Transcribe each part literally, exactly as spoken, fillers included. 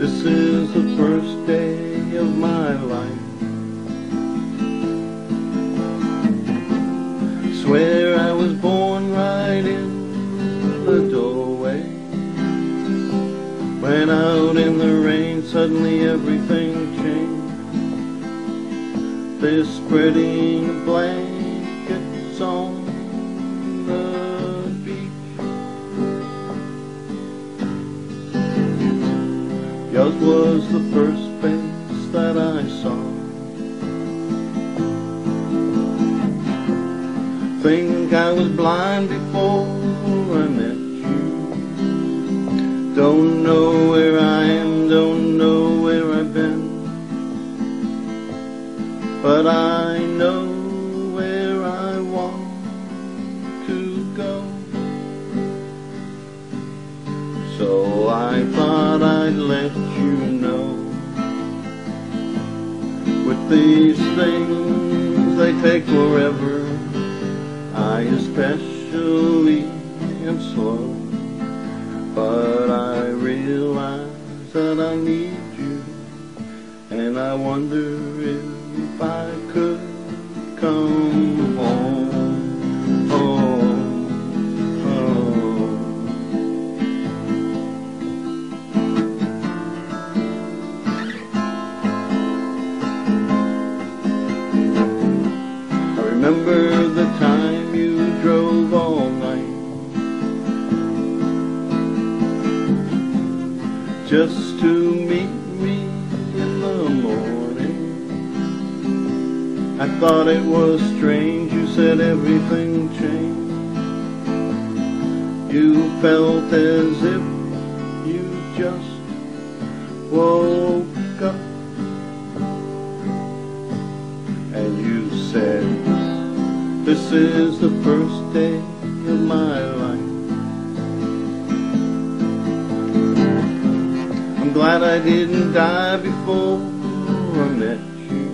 This is the first day of my life. Swear I was born right in the doorway. Went out in the rain, suddenly everything changed. They're spreading blankets on the beach. Yours was the first face that I saw. Think I was blind before I met you. Don't know where I am, don't know where I've been, but I know where I want to go. So I thought I'd let you know. With these things, they take forever. I especially am slow, but I realize that I need you, and I wonder if I could come home, home, home. I remember the time you drove all night just to meet me in the morning. I thought it was strange, you said everything changed. You felt as if you just woke up, and you said, this is the first day of my life. I'm glad I didn't die before I met you.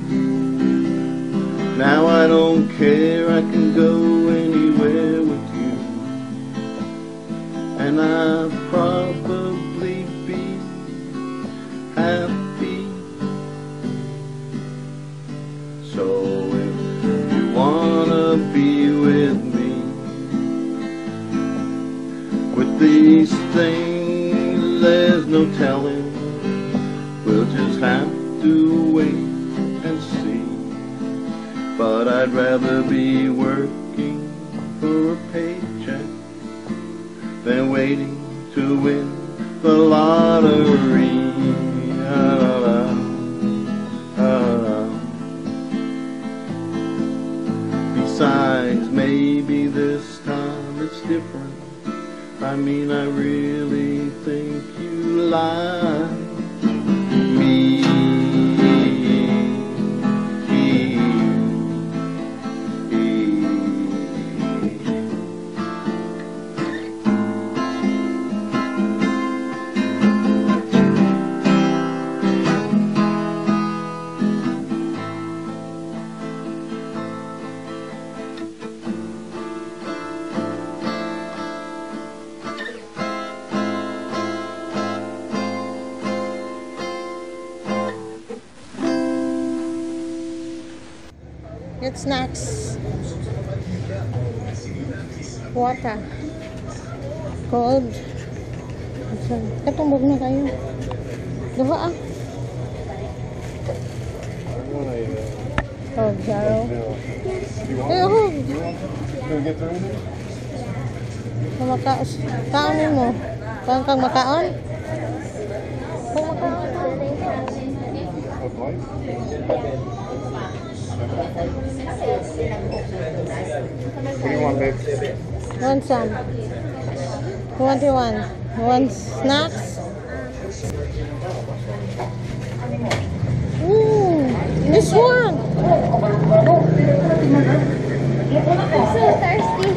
Now I don't care, I can go anywhere with you, and I'll probably be happy. So if you wanna be with me, with these things there's no telling. We'll just have to wait and see. But I'd rather be working for a paycheck than waiting to win the lottery. Ah, ah. Besides, maybe this time it's different. I mean, I really think you like me. Get snacks. Water. Cold. Katumbog na kayo. Diba ah? Oh, Jaro. Hey, oh. Makaon. Kaonin mo. Kung kang makaon? Kung makaon. What do you want, babe? Want some? What do you want? You want snacks? Ooh, this one! I'm so thirsty.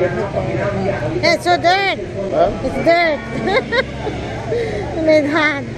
It's so dirt. Huh? It's dirt. You made hot.